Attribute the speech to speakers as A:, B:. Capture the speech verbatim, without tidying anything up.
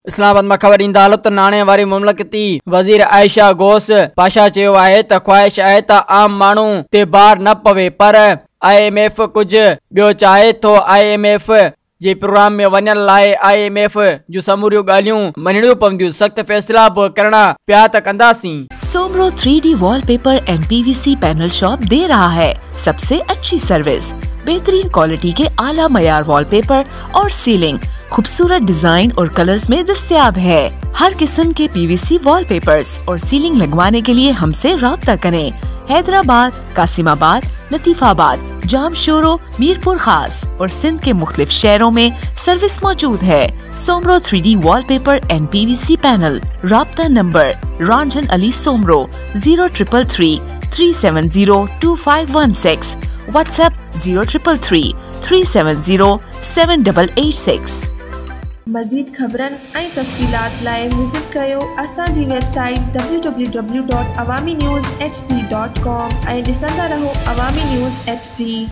A: इस्लामाबाद में खबर ईंदा हलो त नाणे वारी मुमलकती वज़ीर आयशा गोस पाशा चयो आहे त ख्वाहिश आहे त आम माण्हू ते बार न पवे, पर आई एम एफ कुछ ॿियो चाहे थो। I M F J program में वञण लाइ आई एम एफ जो समूरियूं ॻाल्हियूं मञणियूं पवंदियूं, सख़्त फैसला बि करणा पिया त कंदासीं।
B: Soomro three D wallpaper and PVC panel shop दे रहा है सबसे अच्छी सर्विस, बेहतरीन क्वालिटी के आला मयार वॉलपेपर और सीलिंग खूबसूरत डिजाइन और कलर्स में दस्तयाब है। हर किस्म के पीवीसी वॉलपेपर्स और सीलिंग लगवाने के लिए हमसे राब्ता करें। हैदराबाद, कासिमाबाद, लतीफाबाद, जामशोरो, मीरपुर खास और सिंध के मुख्तलिफ शहरों में सर्विस मौजूद है। Soomro three D wallpaper and PVC panel. राब्ता number Ranjan Ali Soomro zero triple three three seven zero two five one six. WhatsApp zero triple three three seven zero seven double eight six.
C: मज़ीद ख़बरन ऐं तफ़सीलात लाइ विज़िट कयो असांजी website W W W dot Awami news H D dot com ऐं ॾिसंदा रहो अवामी न्यूज़ एच डी।